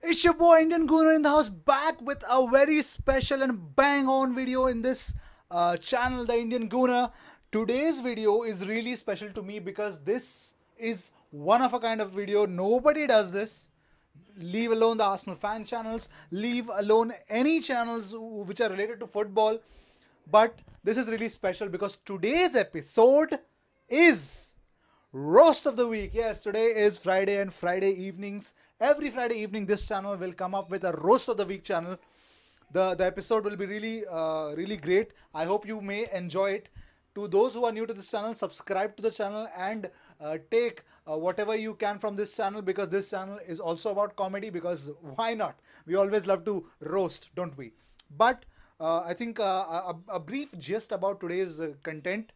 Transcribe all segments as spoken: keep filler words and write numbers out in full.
It's your boy Indian Gooner in the house, back with a very special and bang on video in this uh, channel, the Indian Gooner. Today's video is really special to me because this is one of a kind of video. Nobody does this. Leave alone the Arsenal fan channels, leave alone any channels which are related to football. But this is really special because today's episode is Roast of the Week. Yes, today is Friday, and Friday evenings, every Friday evening, this channel will come up with a Roast of the Week channel. The the episode will be really uh, really great. I hope you may enjoy it. To those who are new to this channel, subscribe to the channel and uh, take uh, whatever you can from this channel, because this channel is also about comedy, because why not? We always love to roast, don't we? But uh, I think uh, a, a brief gist about today's uh, content.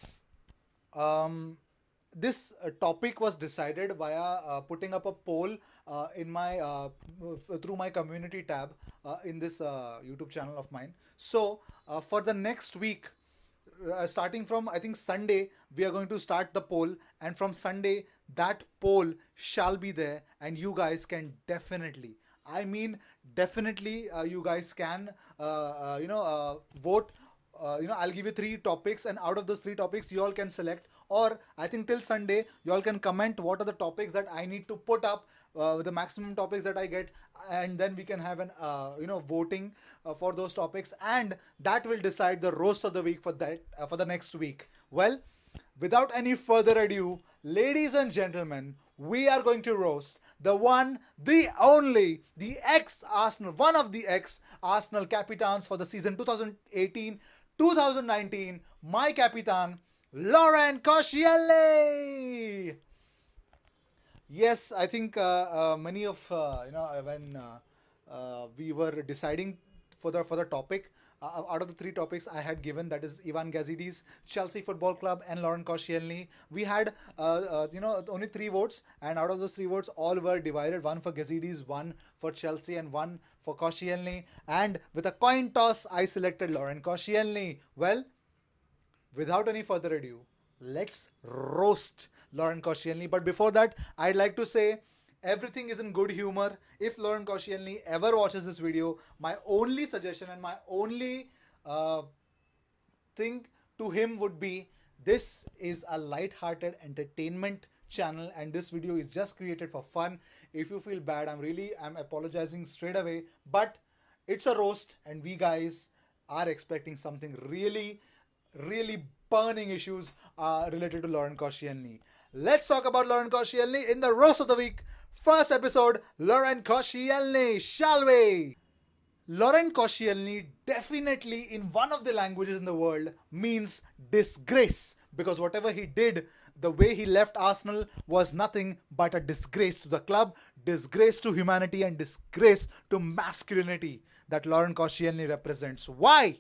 Um, this uh, topic was decided via uh, putting up a poll uh, in my uh, through my community tab uh, in this uh, YouTube channel of mine. So uh, for the next week, uh, starting from I think Sunday, we are going to start the poll, and from Sunday that poll shall be there, and you guys can definitely, I mean definitely, uh, you guys can uh, uh, you know uh, vote. Uh, you know, I'll give you three topics, and out of those three topics, you all can select. Or I think till Sunday, you all can comment what are the topics that I need to put up, uh, the maximum topics that I get, and then we can have an uh, you know voting uh, for those topics, and that will decide the roast of the week for that uh, for the next week. Well, without any further ado, ladies and gentlemen, we are going to roast the one, the only, the ex-Arsenal, one of the ex-Arsenal capitans for the season twenty eighteen twenty nineteen, my capitan, Laurent Koscielny. Yes, I think uh, uh, many of uh, you know uh, when uh, uh, we were deciding for the for the topic, uh, out of the three topics I had given, that is Ivan Gazidis, Chelsea Football Club, and Laurent Koscielny, we had uh, uh, you know only three votes, and out of those three votes, all were divided: one for Gazidis, one for Chelsea, and one for Koscielny. And with a coin toss, I selected Laurent Koscielny. Well, without any further ado, let's roast Laurent Koscielny. But before that, I'd like to say everything is in good humor. If Laurent Koscielny ever watches this video, my only suggestion and my only uh, thing to him would be, this is a light-hearted entertainment channel, and this video is just created for fun. If you feel bad, I'm really I'm apologizing straight away, but it's a roast, and we guys are expecting something really really burning issues uh, related to Laurent Koscielny. Let's talk about Laurent Koscielny in the roast of the week. First episode, Laurent Koscielny, shall we? Laurent Koscielny definitely, in one of the languages in the world, means disgrace, because whatever he did, the way he left Arsenal, was nothing but a disgrace to the club, disgrace to humanity, and disgrace to masculinity that Laurent Koscielny represents. Why?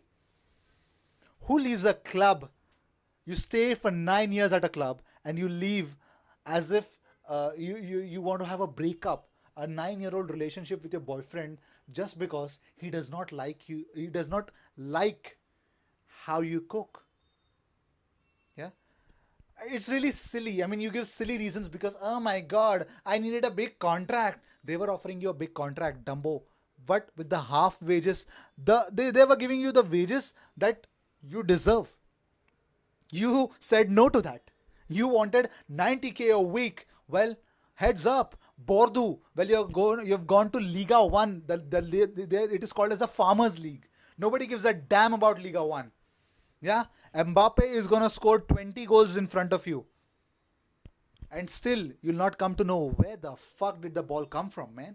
Who leaves a club? You stay for nine years at a club and you leave as if uh, you, you, you want to have a breakup, a nine-year-old relationship with your boyfriend, just because he does not like you, he does not like how you cook. Yeah? It's really silly. I mean, you give silly reasons because, oh my God, I needed a big contract. They were offering you a big contract, Dumbo. But with the half wages, the they, they were giving you the wages that you deserve. You said no to that. You wanted ninety k a week. Well, heads up, Bordeaux. Well, you're going. You've gone to Liga One. The, the, the, the it is called as the Farmers League. Nobody gives a damn about Liga One. Yeah, Mbappe is gonna score twenty goals in front of you, and still you'll not come to know where the fuck did the ball come from, man.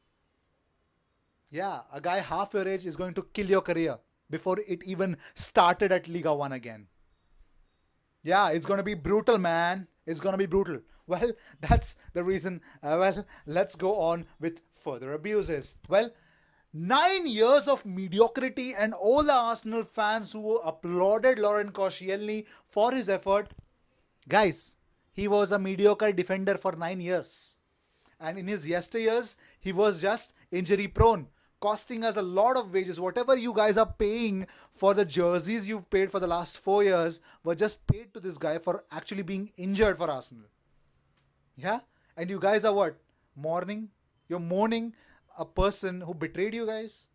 Yeah, a guy half your age is going to kill your career before it even started at Liga One again. Yeah, it's going to be brutal, man. It's going to be brutal. Well, that's the reason. Uh, well, let's go on with further abuses. Well, nine years of mediocrity, and all the Arsenal fans who applauded Laurent Koscielny for his effort. Guys, he was a mediocre defender for nine years. And in his yesteryears, he was just injury prone, costing us a lot of wages. Whatever you guys are paying for the jerseys you've paid for the last four years were just paid to this guy for actually being injured for Arsenal. Yeah? And you guys are what? Mourning? You're mourning a person who betrayed you guys?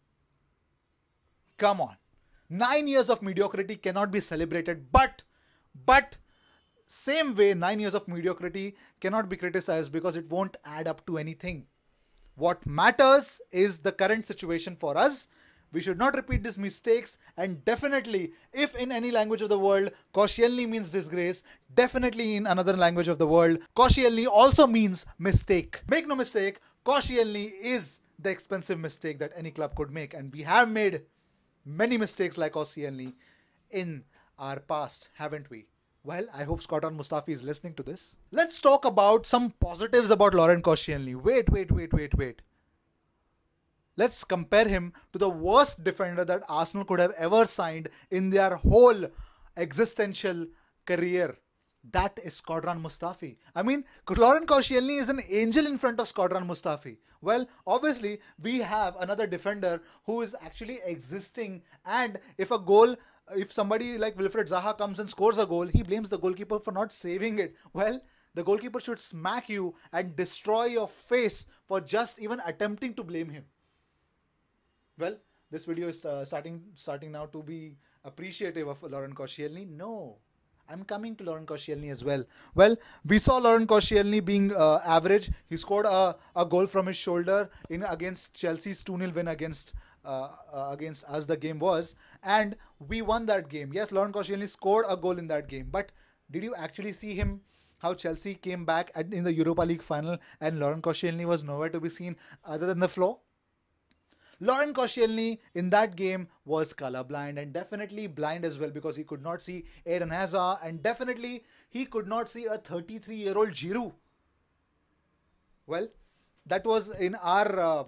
Come on. Nine years of mediocrity cannot be celebrated, but, but, same way, nine years of mediocrity cannot be criticized because it won't add up to anything. What matters is the current situation for us. We should not repeat these mistakes, and definitely, if in any language of the world, Koscielny means disgrace, definitely in another language of the world, Koscielny also means mistake. Make no mistake, Koscielny is the expensive mistake that any club could make, and we have made many mistakes like Koscielny in our past, haven't we? Well, I hope Shkodran Mustafi is listening to this. Let's talk about some positives about Laurent Koscielny. Wait, wait, wait, wait, wait. Let's compare him to the worst defender that Arsenal could have ever signed in their whole existential career. That is Shkodran Mustafi. I mean, Laurent Koscielny is an angel in front of Shkodran Mustafi. Well, obviously, we have another defender who is actually existing, and if a goal, if somebody like Wilfried Zaha comes and scores a goal, he blames the goalkeeper for not saving it. Well, the goalkeeper should smack you and destroy your face for just even attempting to blame him. Well, this video is uh, starting starting now to be appreciative of Laurent Koscielny. No, I'm coming to Laurent Koscielny as well. Well, we saw Laurent Koscielny being uh, average. He scored a, a goal from his shoulder in against Chelsea's two nil win against uh, uh, against us the game was, and we won that game. Yes, Laurent Koscielny scored a goal in that game, but did you actually see him? How Chelsea came back at, in the Europa League final, and Laurent Koscielny was nowhere to be seen other than the floor? Laurent Koscielny in that game was colorblind, and definitely blind as well, because he could not see Eden Hazard, and definitely he could not see a thirty-three-year-old Giroud. Well, that was in our... Uh,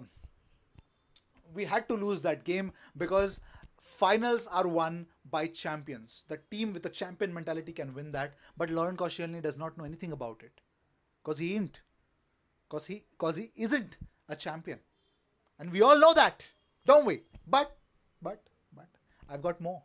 we had to lose that game because finals are won by champions. The team with a champion mentality can win that, but Laurent Koscielny does not know anything about it. Because he ain't. Because he, cause he isn't a champion. And we all know that, don't we? But, but, but, I've got more.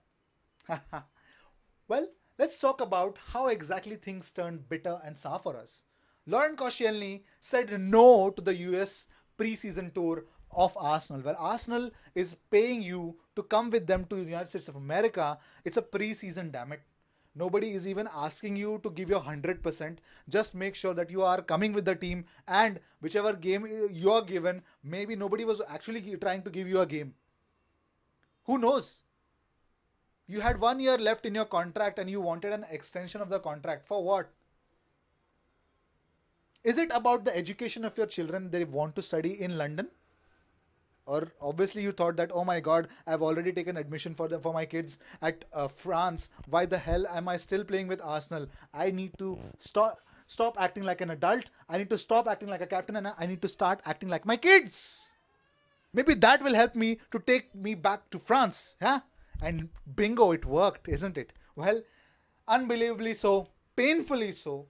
Well, let's talk about how exactly things turned bitter and sour for us. Laurent Koscielny said no to the U S pre-season tour of Arsenal. Well, Arsenal is paying you to come with them to the United States of America. It's a pre-season, damn it. Nobody is even asking you to give your one hundred percent. Just make sure that you are coming with the team, and whichever game you are given, maybe nobody was actually trying to give you a game. Who knows? You had one year left in your contract and you wanted an extension of the contract. For what? Is it about the education of your children they want to study in London? Or obviously you thought that, oh my God, I've already taken admission for them for my kids at uh, France. Why the hell am I still playing with Arsenal? I need to stop stop acting like an adult. I need to stop acting like a captain, and I need to start acting like my kids. Maybe that will help me to take me back to France. Yeah? And bingo, it worked, isn't it? Well, unbelievably so, painfully so,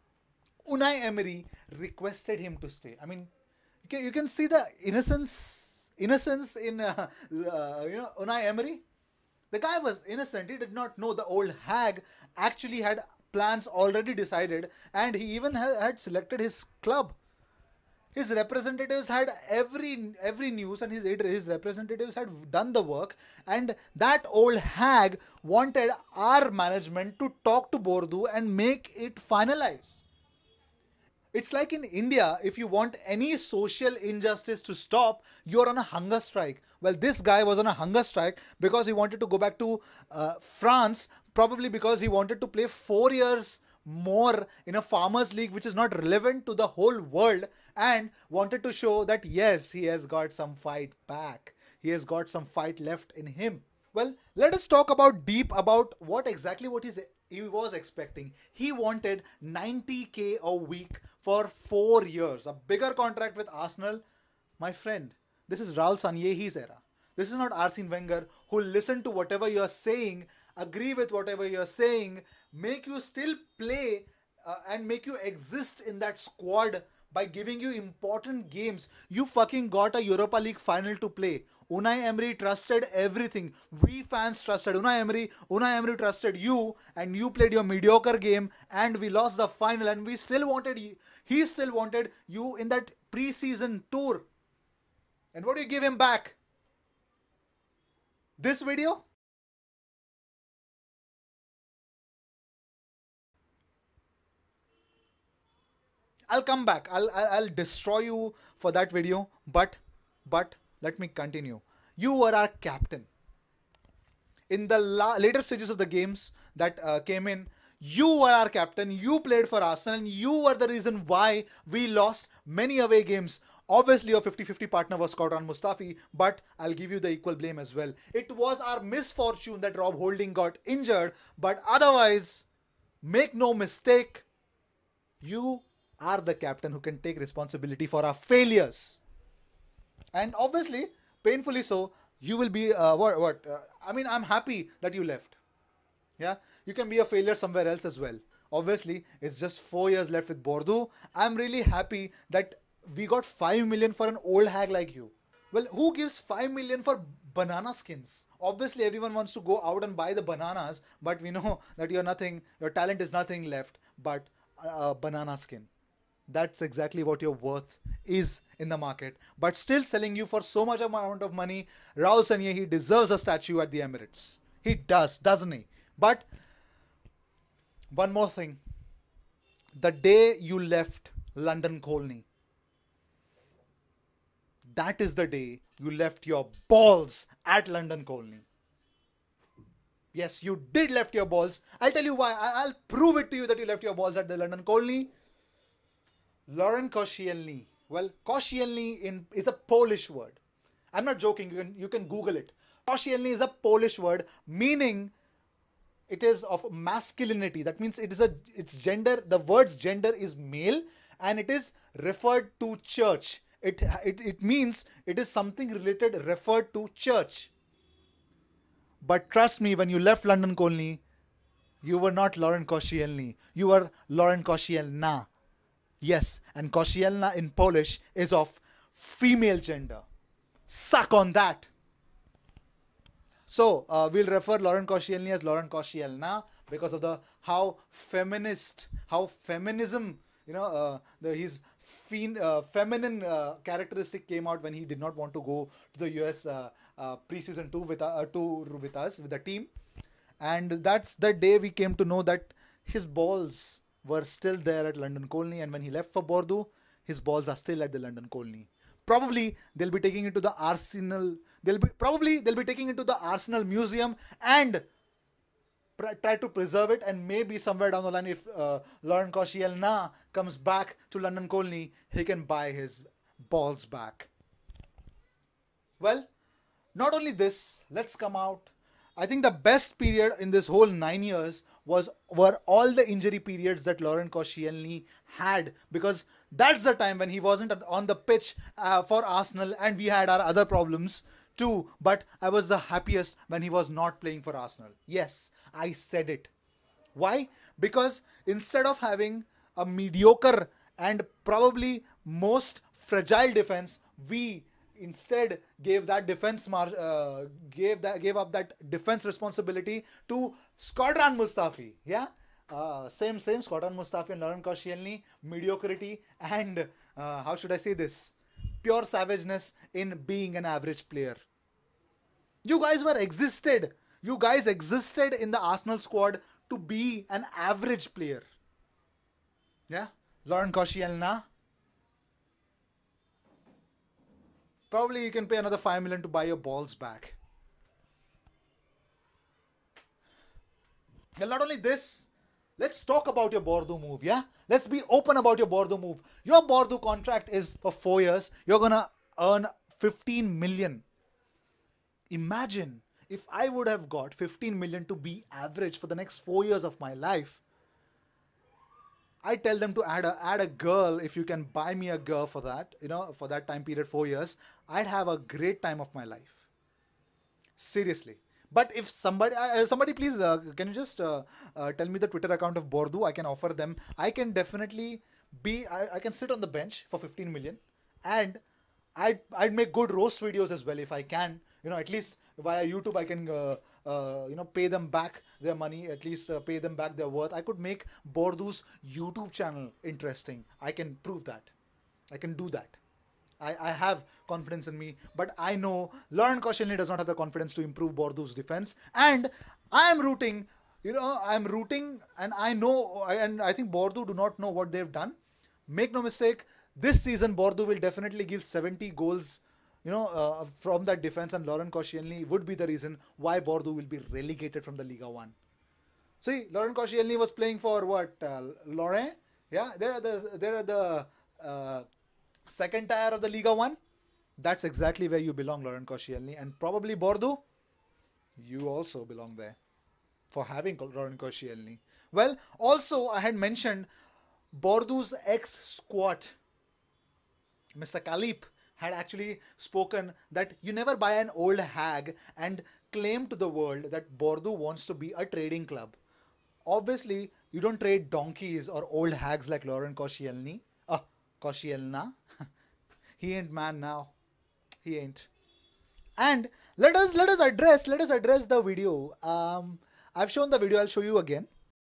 Unai Emery requested him to stay. I mean, you can, you can see the innocence Innocence in, uh, uh, you know, Unai Emery. The guy was innocent. He did not know the old hag actually had plans already decided, and he even ha had selected his club. His representatives had every every news, and his, his representatives had done the work, and that old hag wanted our management to talk to Bordeaux and make it finalized. It's like in India, if you want any social injustice to stop, you're on a hunger strike. Well, this guy was on a hunger strike because he wanted to go back to uh, France, probably because he wanted to play four years more in a farmers league, which is not relevant to the whole world, and wanted to show that yes, he has got some fight back. He has got some fight left in him. Well, let us talk about deep about what exactly what he's he was expecting. He wanted ninety K a week for four years. A bigger contract with Arsenal. My friend, this is Raul Sanyehi's era. This is not Arsene Wenger, who listen to whatever you're saying, agree with whatever you're saying, make you still play uh, and make you exist in that squad by giving you important games. You fucking got a Europa League final to play. Unai Emery trusted everything. We fans trusted Unai Emery. Unai Emery trusted you, and you played your mediocre game, and we lost the final, and we still wanted you. He still wanted you in that pre-season tour. And what do you give him back? This video? I'll come back. I'll, I'll I'll destroy you for that video. But but let me continue. You were our captain in the la later stages of the games that uh, came in. You were our captain. You played for Arsenal, and you were the reason why we lost many away games. Obviously, your fifty fifty partner was Shkodran Mustafi, but I'll give you the equal blame as well. It was our misfortune that Rob Holding got injured, but otherwise, make no mistake, you are the captain who can take responsibility for our failures. And obviously, painfully so, you will be, uh, what, what, uh, I mean, I'm happy that you left. Yeah, you can be a failure somewhere else as well. Obviously, it's just four years left with Bordeaux. I'm really happy that we got five million for an old hag like you. Well, who gives five million for banana skins? Obviously, everyone wants to go out and buy the bananas, but we know that you're nothing, your talent is nothing left but a banana skin. That's exactly what your worth is in the market. But still selling you for so much amount of money, Raul Sanllehi, he deserves a statue at the Emirates. He does, doesn't he? But one more thing. The day you left London Colney, that is the day you left your balls at London Colney. Yes, you did left your balls. I'll tell you why. I'll prove it to you that you left your balls at the London Colney. Laurent Koscielny. Well, Koscielny in is a Polish word. I'm not joking. You can you can Google it. Koscielny is a Polish word meaning it is of masculinity. That means it is a its gender. The word's gender is male, and it is referred to church. It it it means it is something related referred to church. But trust me, when you left London Colney, you were not Laurent Koscielny. You were Laurent Koscielna. Yes, and Koscielna in Polish is of female gender. Suck on that. So uh, we'll refer Laurent Koscielny as Laurent Koscielna because of the how feminist, how feminism, you know, uh, the his fe uh, feminine uh, characteristic came out when he did not want to go to the U S uh, uh, preseason two with uh, tour with us with the team, and that's the day we came to know that his balls were still there at London Colney, and when he left for Bordeaux, his balls are still at the London Colney. Probably they'll be taking it to the Arsenal. They'll be probably they'll be taking it to the Arsenal Museum and try to preserve it. And maybe somewhere down the line, if uh, Laurent Koscielny comes back to London Colney, he can buy his balls back. Well, not only this. Let's come out. I think the best period in this whole nine years was were all the injury periods that Laurent Koscielny had, because that's the time when he wasn't on the pitch uh, for Arsenal, and we had our other problems too. But I was the happiest when he was not playing for Arsenal. Yes, I said it. Why? Because instead of having a mediocre and probably most fragile defense, we instead gave that defense mar uh, gave that gave up that defense responsibility to Shkodran Mustafi. Yeah, uh, same same Shkodran Mustafi and Laurent Koscielny. Mediocrity and uh, how should I say this? Pure savageness in being an average player. You guys were existed. You guys existed in the Arsenal squad to be an average player. Yeah, Laurent Koscielny. Probably you can pay another five million to buy your balls back. And not only this, let's talk about your Bordeaux move, yeah? Let's be open about your Bordeaux move. Your Bordeaux contract is for four years. You're gonna earn fifteen million. Imagine if I would have got fifteen million to be average for the next four years of my life. I tell them to add a add a girl. If you can buy me a girl for that, you know, for that time period, four years, I'd have a great time of my life. Seriously. But if somebody, uh, somebody please, uh, can you just uh, uh, tell me the Twitter account of Bordeaux? I can offer them. I can definitely be, I, I can sit on the bench for fifteen million, and I'd, I'd make good roast videos as well if I can. You know, at least via YouTube, I can, uh, uh, you know, pay them back their money, at least uh, pay them back their worth. I could make Bordeaux's YouTube channel interesting. I can prove that. I can do that. I, I have confidence in me, but I know Laurent Koscielny does not have the confidence to improve Bordeaux's defense. And I am rooting, you know, I'm rooting, and I know, and I think Bordeaux do not know what they've done. Make no mistake, this season Bordeaux will definitely give seventy goals, you know, uh, from that defense, and Laurent Koscielny would be the reason why Bordeaux will be relegated from the Liga one. See, Laurent Koscielny was playing for what? Uh, Lorient? Yeah, they're the, they're the uh, second tier of the Liga one. That's exactly where you belong, Laurent Koscielny. And probably Bordeaux, you also belong there for having Laurent Koscielny. Well, also I had mentioned Bordeaux's ex-squat, Mister Kalip, had actually spoken that you never buy an old hag and claim to the world that Bordeaux wants to be a trading club. Obviously, you don't trade donkeys or old hags like Laurent Koscielny. Ah, Koscielna. He ain't man now. He ain't. And let us let us address let us address the video. Um, I've shown the video. I'll show you again.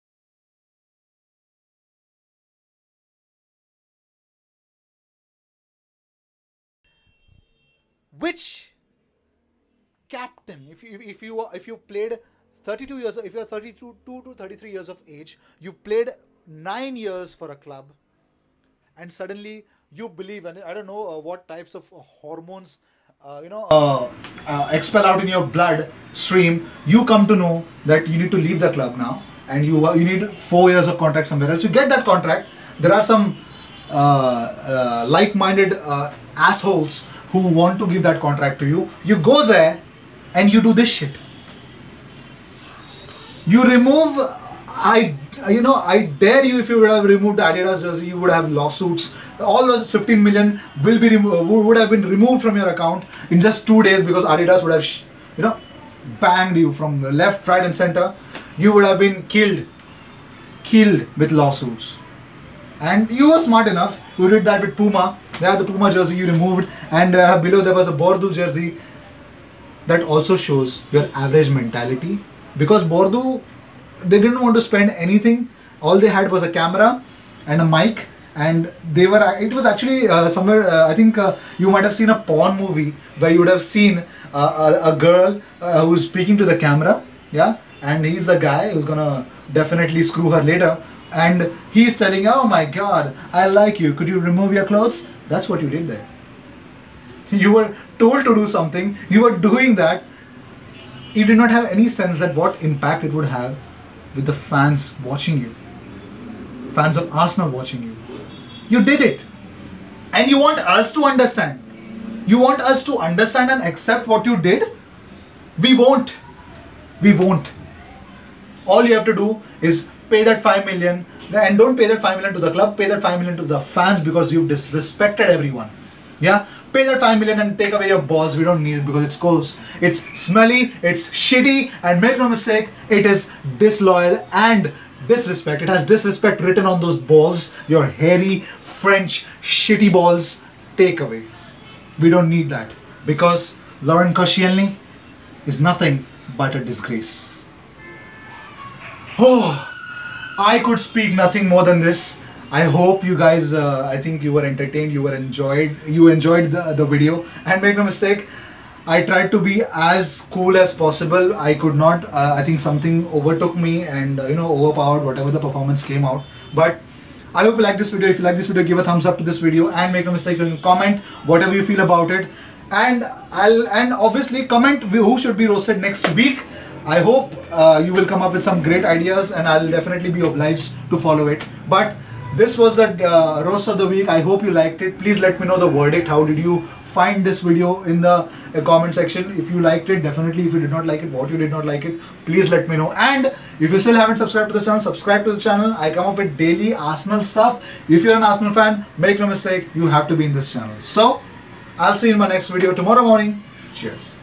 Which captain, if you if you if you played thirty-two years, if you're thirty-two to thirty-three years of age, you've played nine years for a club, and suddenly you believe, and I don't know uh, what types of hormones, uh, you know, uh, uh, expel out in your blood stream, you come to know that you need to leave the club now, and you uh, you need four years of contract somewhere else. You get that contract. There are some uh, uh, like-minded uh, assholes who want to give that contract to you. You go there, and you do this shit. You remove, I, you know, I dare you, if you would have removed the Adidas jersey, you would have lawsuits. All those fifteen million will be would have been removed from your account in just two days because Adidas would have, you know, banged you from left, right, and center. You would have been killed, killed with lawsuits. And you were smart enough. You did that with Puma. They had the Puma jersey you removed, and uh, below there was a Bordeaux jersey. That also shows your average mentality. Because Bordeaux, they didn't want to spend anything. All they had was a camera and a mic, and they were. It was actually uh, somewhere. Uh, I think uh, you might have seen a porn movie where you would have seen uh, a, a girl uh, who's speaking to the camera. Yeah, and he's the guy who's gonna definitely screw her later. And he's telling, "Oh my God, I like you. Could you remove your clothes?" That's what you did there. You were told to do something. You were doing that. You did not have any sense that what impact it would have with the fans watching you. Fans of Arsenal watching you. You did it. And you want us to understand. You want us to understand and accept what you did? We won't. We won't. All you have to do is pay that five million, and don't pay that five million to the club, pay that five million to the fans because you've disrespected everyone. Yeah, pay that five million and take away your balls. We don't need it because it's gross, it's smelly, it's shitty, and make no mistake, it is disloyal and disrespect. It has disrespect written on those balls, your hairy French shitty balls. Take away. We don't need that because Laurent Koscielny is nothing but a disgrace. Oh, I could speak nothing more than this. I hope you guys, uh, I think you were entertained, you were enjoyed, you enjoyed the, the video. And make no mistake, I tried to be as cool as possible. I could not, uh, I think something overtook me and, uh, you know, overpowered whatever the performance came out. But I hope you like this video. If you like this video, give a thumbs up to this video, and make no mistake, you can comment whatever you feel about it. And I'll, and obviously comment who should be roasted next week. I hope uh, you will come up with some great ideas, and I'll definitely be obliged to follow it. But this was the uh, roast of the week. I hope you liked it. Please let me know the verdict. How did you find this video in the uh, comment section? If you liked it, definitely. If you did not like it, what you did not like it, please let me know. And if you still haven't subscribed to the channel, subscribe to the channel. I come up with daily Arsenal stuff. If you're an Arsenal fan, make no mistake, you have to be in this channel. So I'll see you in my next video tomorrow morning. Cheers.